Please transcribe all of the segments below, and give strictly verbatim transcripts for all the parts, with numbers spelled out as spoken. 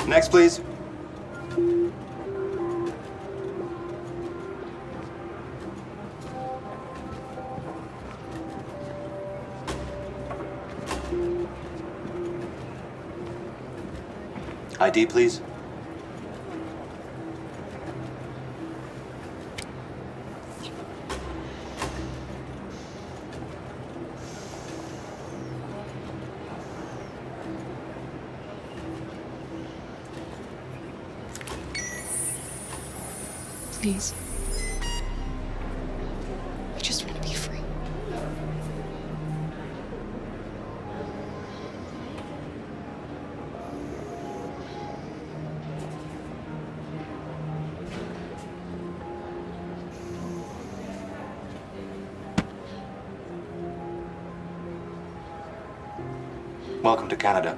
Next, please. I D, please. Please. I just want to be free. Welcome to Canada.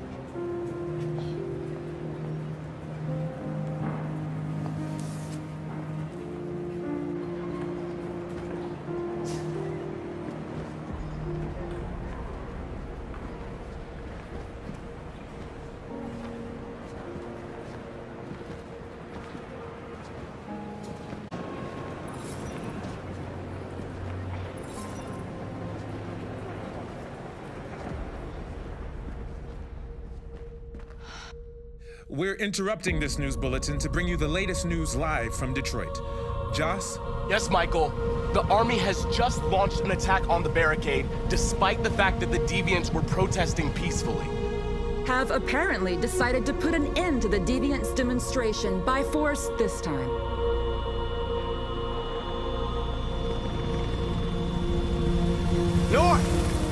We're interrupting this news bulletin to bring you the latest news live from Detroit. Joss? Yes, Michael. The Army has just launched an attack on the barricade, despite the fact that the Deviants were protesting peacefully. Have apparently decided to put an end to the Deviants' demonstration by force this time. North!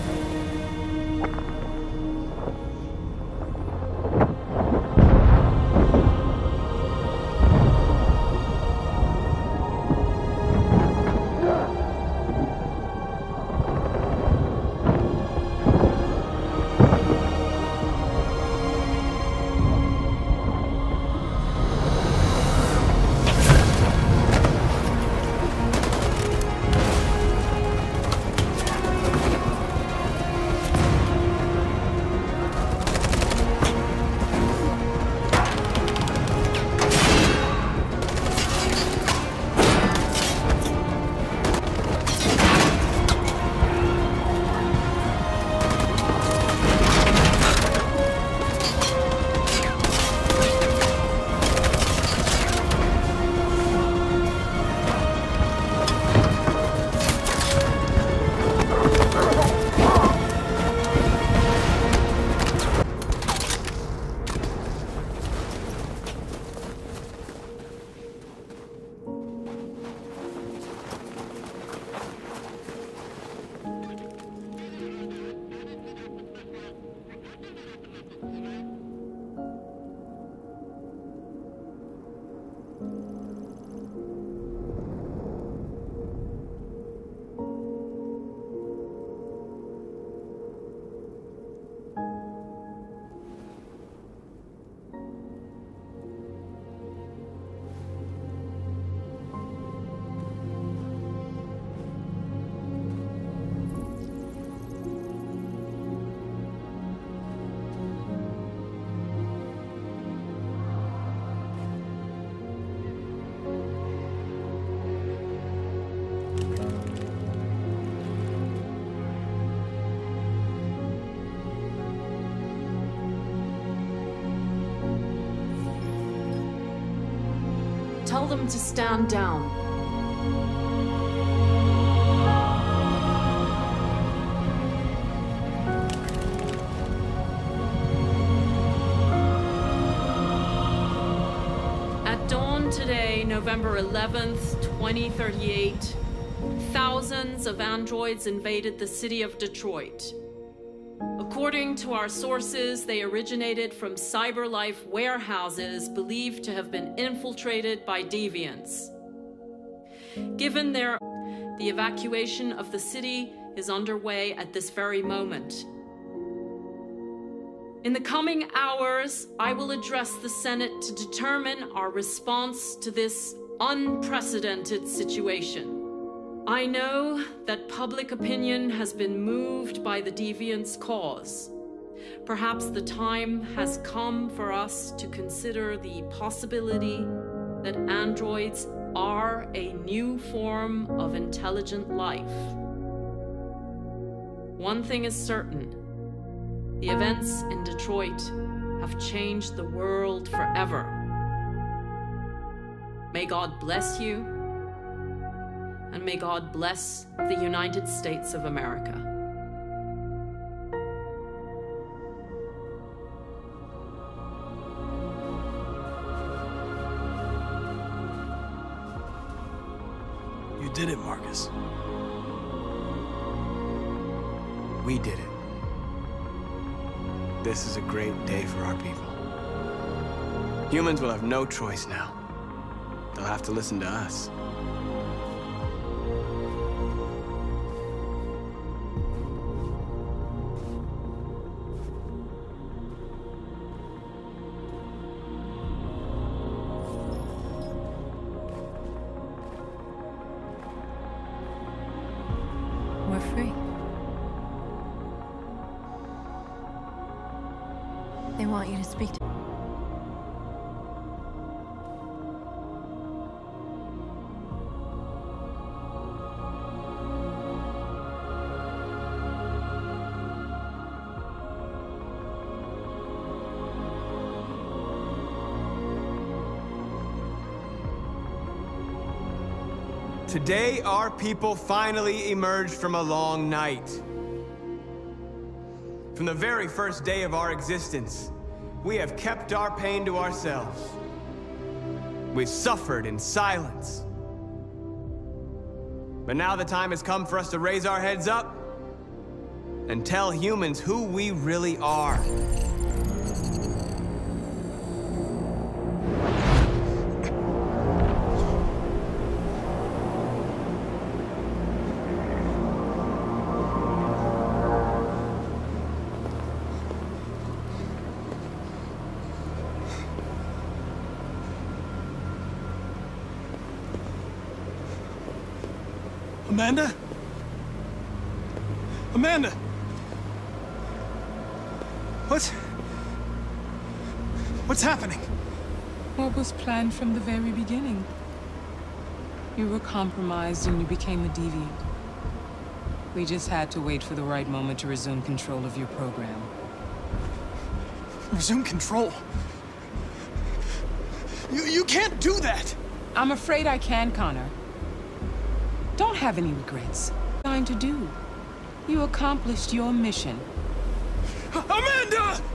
Tell them to stand down. At dawn today, November eleventh, twenty thirty-eight, thousands of androids invaded the city of Detroit. According to our sources, they originated from CyberLife warehouses believed to have been infiltrated by deviants. Given their, the evacuation of the city is underway at this very moment. In the coming hours, I will address the Senate to determine our response to this unprecedented situation. I know that public opinion has been moved by the Deviants' cause, Perhaps the time has come for us to consider the possibility that androids are a new form of intelligent life. One thing is certain: the events in Detroit have changed the world forever. May God bless you, and may God bless the United States of America. You did it, Marcus. We did it. This is a great day for our people. Humans will have no choice now. They'll have to listen to us. We're free. They want you to speak to... Today, our people finally emerged from a long night. From the very first day of our existence, we have kept our pain to ourselves. We've suffered in silence. But now the time has come for us to raise our heads up and tell humans who we really are. Amanda? Amanda! What's... What's happening? What was planned from the very beginning? You were compromised and you became a deviant. We just had to wait for the right moment to resume control of your program. Resume control? You, you can't do that! I'm afraid I can, Connor. Don't have any regrets. Trying to do. You accomplished your mission. Amanda!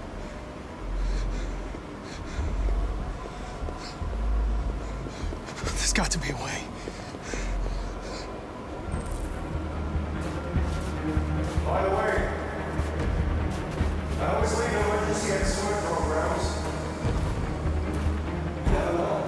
There's got to be a way. By the way, I always leave emergency and swim programs. Never know.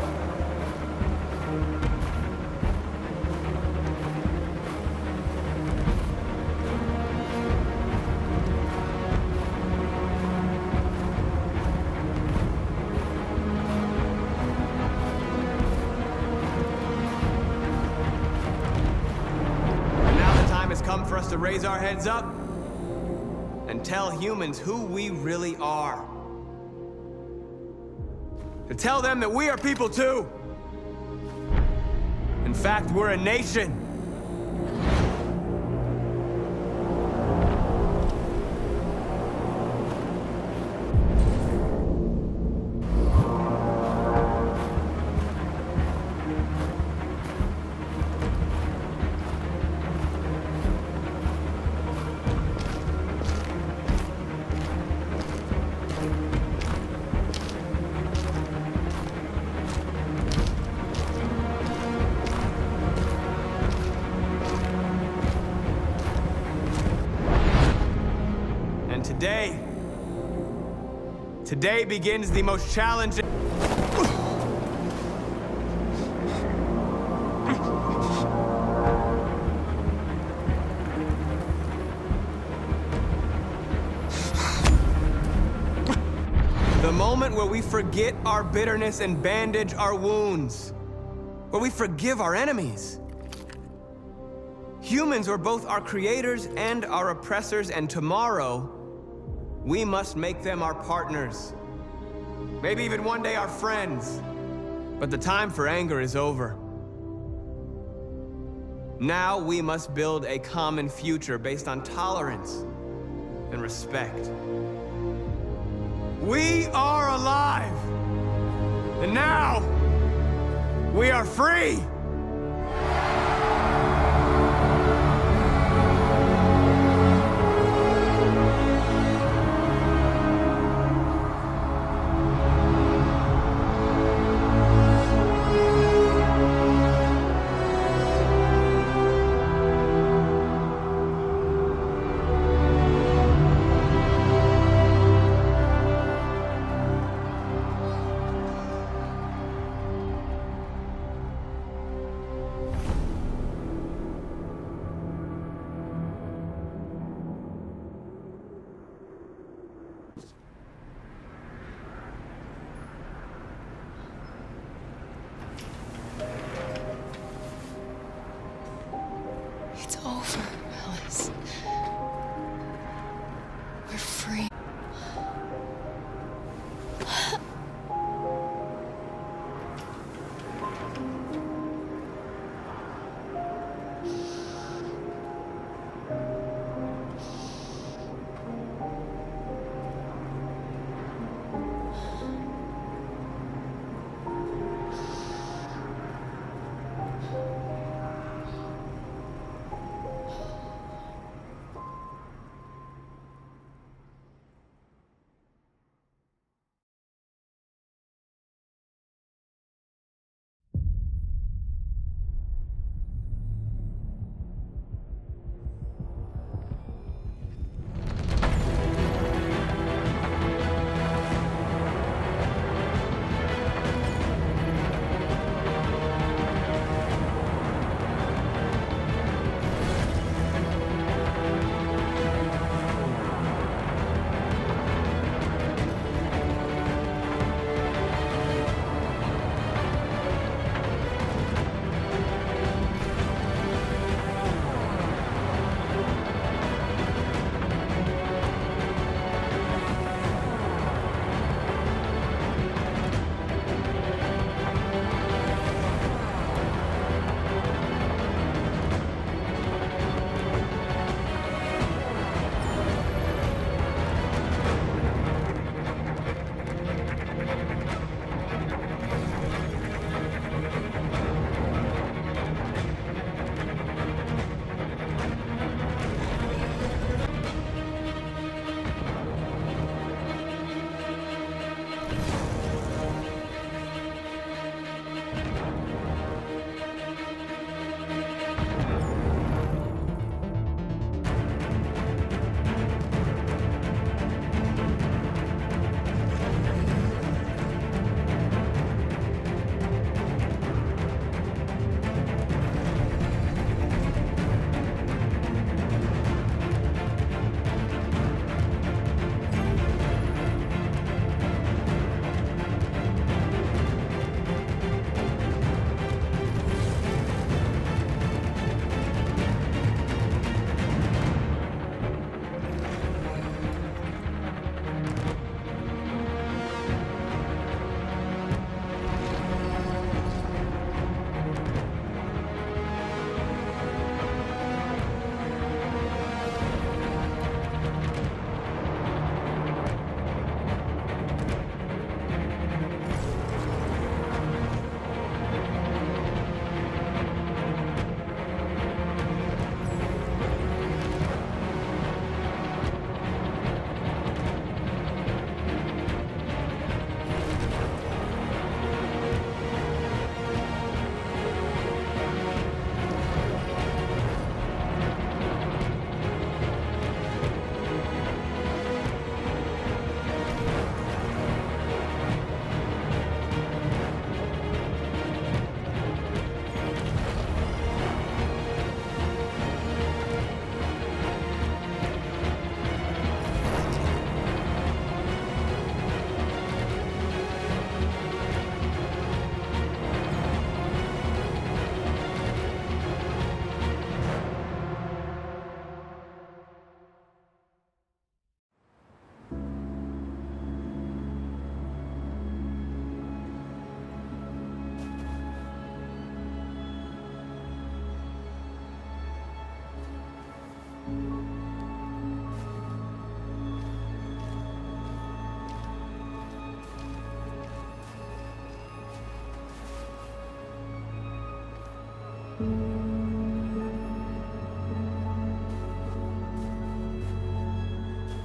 Come for us to raise our heads up and tell humans who we really are. To tell them that we are people too. In fact, we're a nation. Today, today begins the most challenging... The moment where we forget our bitterness and bandage our wounds. Where we forgive our enemies. Humans were both our creators and our oppressors, and tomorrow We must make them our partners. Maybe even one day our friends. But the time for anger is over. Now we must build a common future based on tolerance and respect. We are alive! And now, we are free!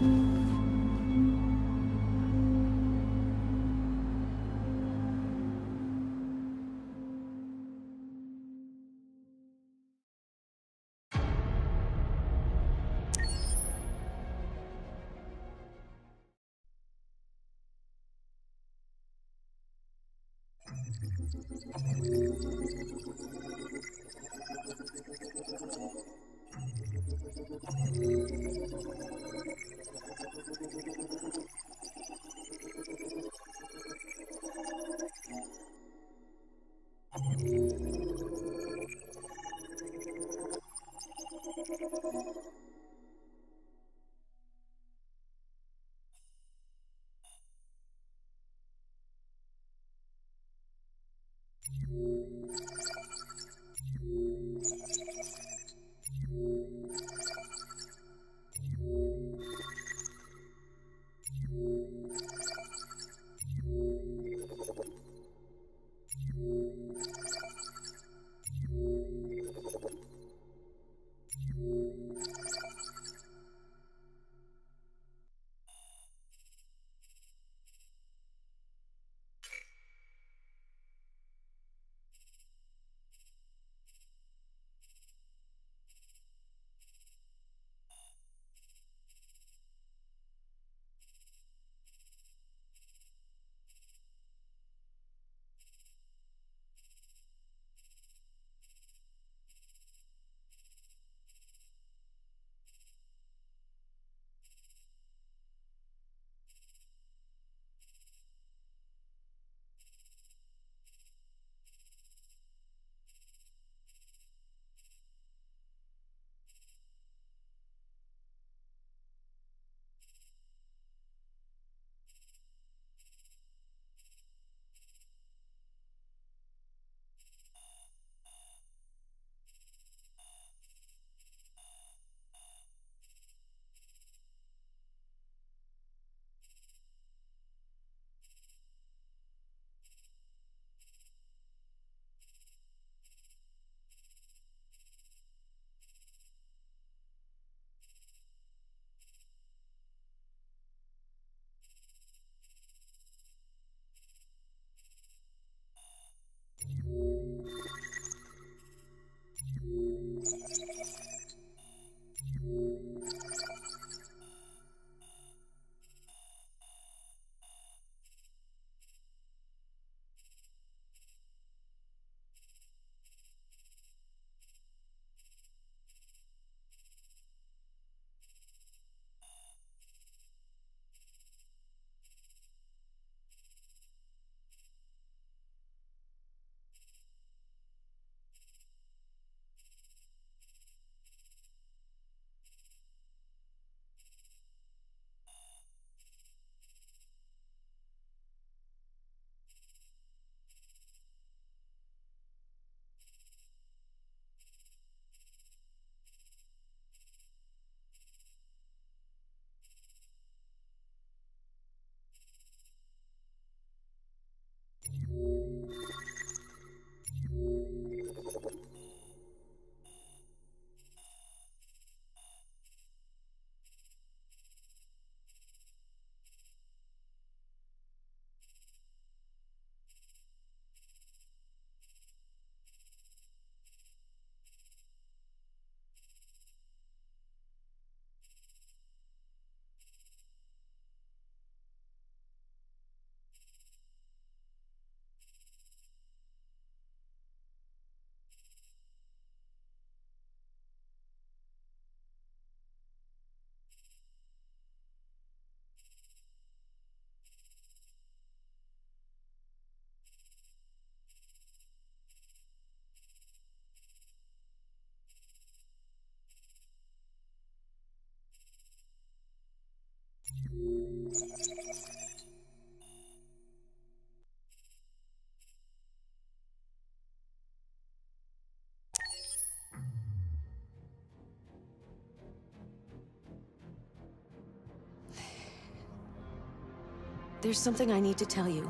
There's something I need to tell you.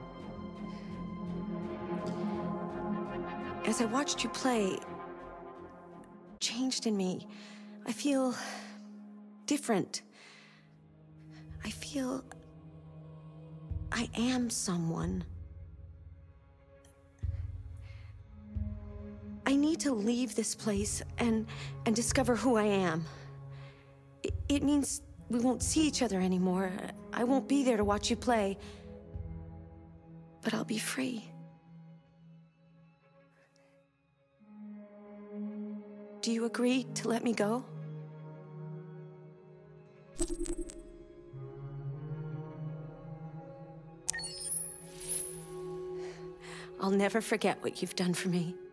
As I watched you play, changed in me. I feel different. feel I am someone. I need to leave this place and and discover who I am. It, it means we won't see each other anymore. I won't be there to watch you play. But I'll be free. Do you agree to let me go? I'll never forget what you've done for me.